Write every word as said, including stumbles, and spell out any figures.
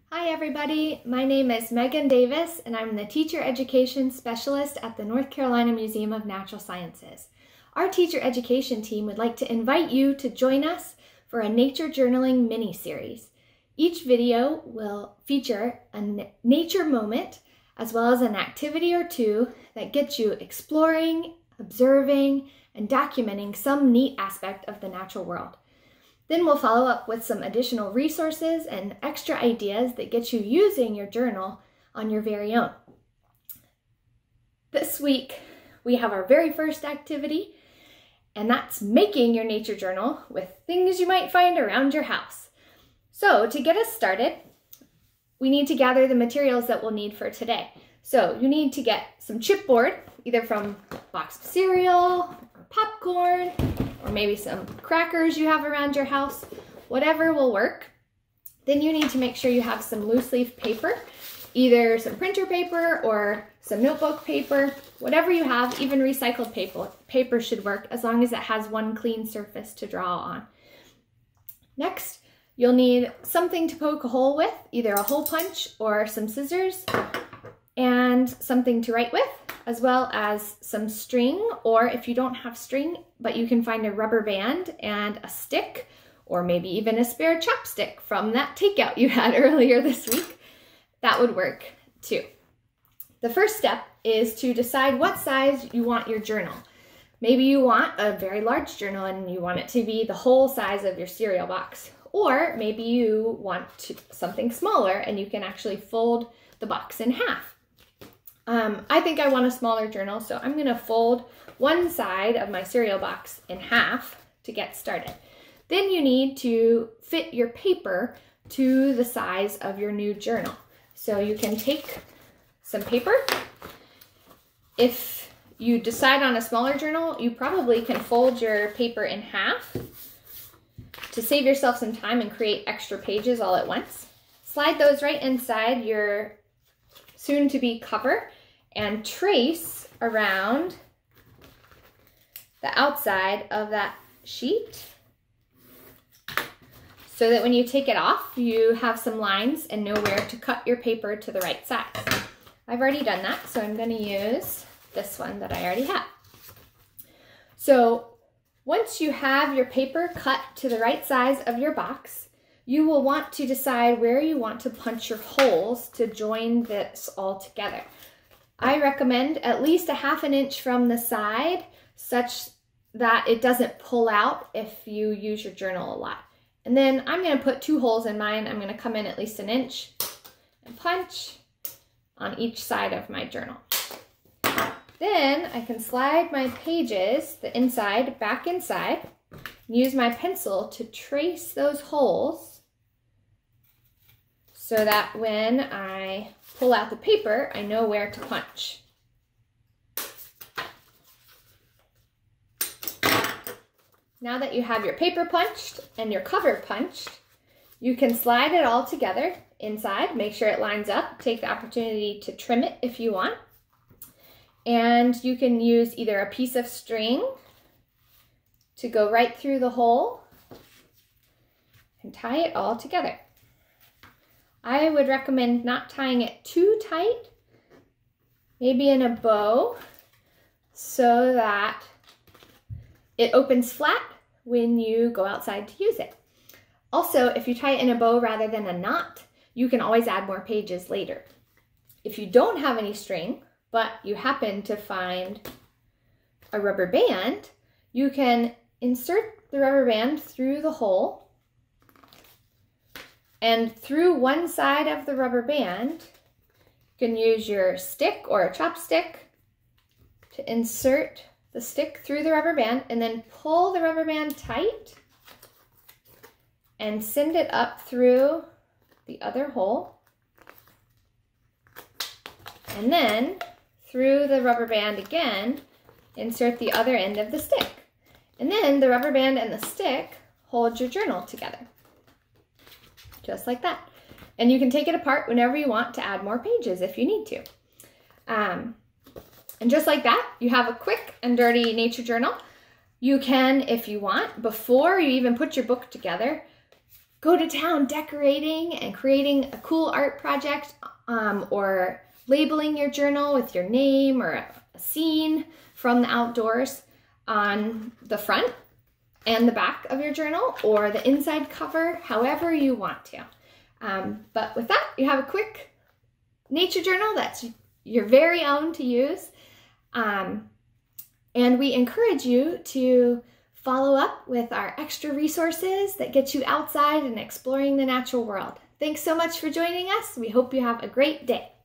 Hi everybody, my name is Megan Davis and I'm the Teacher Education Specialist at the North Carolina Museum of Natural Sciences. Our teacher education team would like to invite you to join us for a nature journaling mini-series. Each video will feature a nature moment as well as an activity or two that gets you exploring, observing, and documenting some neat aspect of the natural world. Then we'll follow up with some additional resources and extra ideas that get you using your journal on your very own. This week, we have our very first activity, and that's making your nature journal with things you might find around your house. So to get us started, we need to gather the materials that we'll need for today. So you need to get some chipboard, either from a box of cereal, or popcorn, or maybe some crackers you have around your house, whatever will work. Then you need to make sure you have some loose leaf paper, either some printer paper or some notebook paper, whatever you have, even recycled paper, paper should work as long as it has one clean surface to draw on. Next, you'll need something to poke a hole with, either a hole punch or some scissors, and something to write with, as well as some string, or if you don't have string, but you can find a rubber band and a stick, or maybe even a spare chopstick from that takeout you had earlier this week, that would work too. The first step is to decide what size you want your journal. Maybe you want a very large journal and you want it to be the whole size of your cereal box, or maybe you want to, something smaller and you can actually fold the box in half. Um, I think I want a smaller journal, so I'm gonna fold one side of my cereal box in half to get started. Then you need to fit your paper to the size of your new journal. So you can take some paper. If you decide on a smaller journal, you probably can fold your paper in half to save yourself some time and create extra pages all at once. Slide those right inside your soon-to-be cover and trace around the outside of that sheet so that when you take it off, you have some lines and know where to cut your paper to the right size. I've already done that, so I'm going to use this one that I already have. So once you have your paper cut to the right size of your box, you will want to decide where you want to punch your holes to join this all together. I recommend at least a half an inch from the side such that it doesn't pull out if you use your journal a lot. And then I'm going to put two holes in mine. I'm going to come in at least an inch and punch on each side of my journal. Then I can slide my pages, the inside, back inside, and use my pencil to trace those holes so that when I pull out the paper, I know where to punch. Now that you have your paper punched and your cover punched, you can slide it all together inside, make sure it lines up, take the opportunity to trim it if you want. And you can use either a piece of string to go right through the hole and tie it all together. I would recommend not tying it too tight, maybe in a bow, so that it opens flat when you go outside to use it. Also, if you tie it in a bow rather than a knot, you can always add more pages later. If you don't have any string, but you happen to find a rubber band, you can insert the rubber band through the hole, and through one side of the rubber band, you can use your stick or a chopstick to insert the stick through the rubber band and then pull the rubber band tight and send it up through the other hole. And then through the rubber band again, insert the other end of the stick. And then the rubber band and the stick hold your journal together. Just like that. And you can take it apart whenever you want to add more pages if you need to. Um, and just like that, you have a quick and dirty nature journal. You can, if you want, before you even put your book together, go to town decorating and creating a cool art project, um, or labeling your journal with your name or a scene from the outdoors on the front and the back of your journal, or the inside cover, however you want to. Um, but with that, you have a quick nature journal that's your very own to use. Um, and we encourage you to follow up with our extra resources that get you outside and exploring the natural world. Thanks so much for joining us. We hope you have a great day.